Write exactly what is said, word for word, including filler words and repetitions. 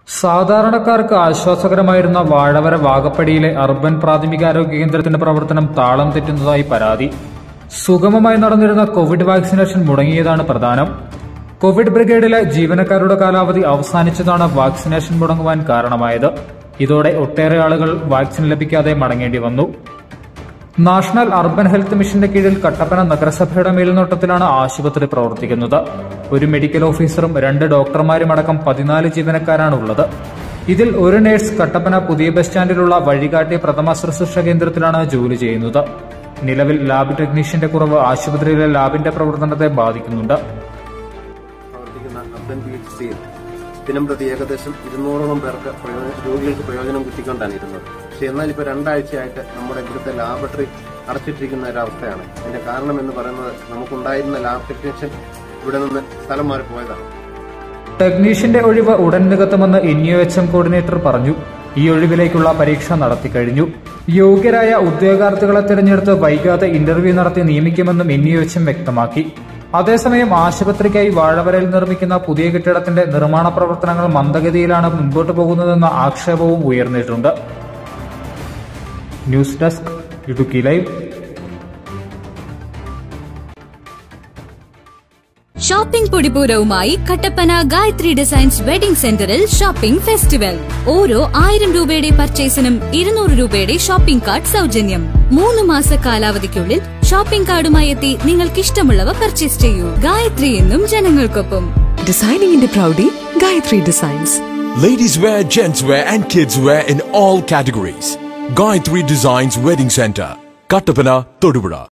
സാധാരണക്കാർക്ക് ആശ്വാസകരമായിരുന്ന വാഴവര വാകപ്പടിയിലെ അർബൻ പ്രാഥമികാരോഗ്യ കേന്ദ്രത്തിന്റെ പ്രവർത്തനം താളം തെറ്റുന്നതായി പരാതി. സുഗമമായി നടന്നിരുന്ന കോവിഡ് വാക്സിനേഷൻ മുടങ്ങിയതാണ് പ്രധാനം. കോവിഡ് ബ്രിഗേഡിലെ ജീവനക്കാരുടെ കാലാവധി അവസാനിച്ചതാണ് വാക്സിനേഷൻ മുടങ്ങുവാൻ കാരണമായത്. ഇതോടെ ഒട്ടേറെ ആളുകൾ വാക്സിൻ ലഭിക്കാതെ മടങ്ങേണ്ടി വന്നു. നാഷണൽ അർബൻ ഹെൽത്ത് മിഷന്റെ കീഴിൽ കട്ടപ്പന നഗരസഭയുടെ മേൽനോട്ടത്തിലാണ് ആശുപത്രി പ്രവർത്തിക്കുന്നത്. ഒരു മെഡിക്കൽ ഓഫീസറും രണ്ട് ഡോക്ടർമാരുമടക്കം പതിനാല് ജീവനക്കാരാണുള്ളത്. ഇതിൽ ഒരു നഴ്സ് കട്ടപ്പന പുതിയ ബസ് സ്റ്റാൻഡിലുള്ള വഴികാട്ടി പ്രഥമ ശുശ്രൂഷ കേന്ദ്രത്തിലാണ് ജോലി ചെയ്യുന്നത്. നിലവിൽ ലാബ് ടെക്നീഷ്യന്റെ കുറവ് ആശുപത്രിയിലെ ലാബിന്റെ പ്രവർത്തനത്തെ ബാധിക്കുന്നുണ്ട്. ദിനം പ്രതി ഏകദേശം ഇരുന്നൂറോളം പേർക്ക് രോഗികൾക്ക് പ്രയോജനം കിട്ടിക്കൊണ്ടാണ് ഇരുന്നത്. പക്ഷെ എന്നാൽ ഇപ്പോൾ രണ്ടാഴ്ചയായിട്ട് നമ്മുടെ ഇവിടുത്തെ ലാബറട്ടറി അടച്ചിട്ടിരിക്കുന്ന ഒരവസ്ഥയാണ്. അതിന്റെ കാരണം എന്ന് പറയുന്നത് നമുക്കുണ്ടായിരുന്ന ലാബ് ടെക്നീഷ്യൻ ഇവിടെ നിന്ന് സ്ഥലം മാറിപ്പോയതാണ്. ടെക്നീഷ്യന്റെ ഒഴിവ് ഉടൻ നികത്തുമെന്ന് N U H M coordinator പറഞ്ഞു. ഈ ഒഴിവിലേക്കുള്ള പരീക്ഷ നടത്തിക്കഴിഞ്ഞു. യോഗ്യരായ ഉദ്യോഗാർത്ഥികളെ തിരഞ്ഞെടുത്ത് വൈകാതെ ഇന്റർവ്യൂ നടത്തി നിയമിക്കുമെന്നും എൻ യു എച്ച് എം വ്യക്തമാക്കി. അതേസമയം ആശുപത്രിക്കായി വാഴവരയിൽ നിർമ്മിക്കുന്ന പുതിയ കെട്ടിടത്തിന്റെ നിർമ്മാണ പ്രവർത്തനങ്ങൾ മന്ദഗതിയിലാണ് മുൻപോട്ട് പോകുന്നതെന്ന ആക്ഷേപവും ഉയർന്നിട്ടുണ്ട്. News desk Idukki live. Shopping പൊടിപൂരവുമായി കട്ടപ്പന ഗായത്രി ഡിസൈൻസ് വെഡിംഗ് സെന്ററിൽ ഷോപ്പിംഗ് ഫെസ്റ്റിവൽ. ഓരോ ആയിരം രൂപയുടെ പർച്ചേസിനും ഇരുന്നൂറ് രൂപയുടെ ഷോപ്പിംഗ് കാർഡ് സൗജന്യം. മൂന്ന് മാസ കാലാവധിക്കുള്ളിൽ ഷോപ്പിംഗ് കാർഡുമായി എത്തി നിങ്ങൾക്ക് ഇഷ്ടമുള്ളവ പർച്ചേസ് ചെയ്യൂ. ഗായത്രി എന്നും ജനങ്ങൾക്കൊപ്പം. ഡിസൈനിങ്ങിന്റെ പ്രൗഢി Gayatri designs. Ladies wear, gents wear and kids wear in all categories. Gayatri Designs Wedding Center, Kattapana, Thodupuzha.